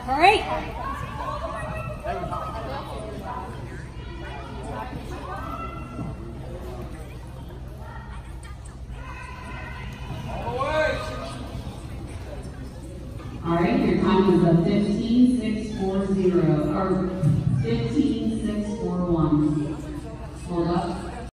All right. All right, your time is a 15.640.